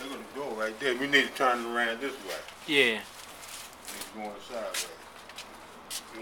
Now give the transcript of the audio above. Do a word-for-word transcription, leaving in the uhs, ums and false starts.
They're gonna go right there. We need to turn it around this way. Yeah. It's going sideways.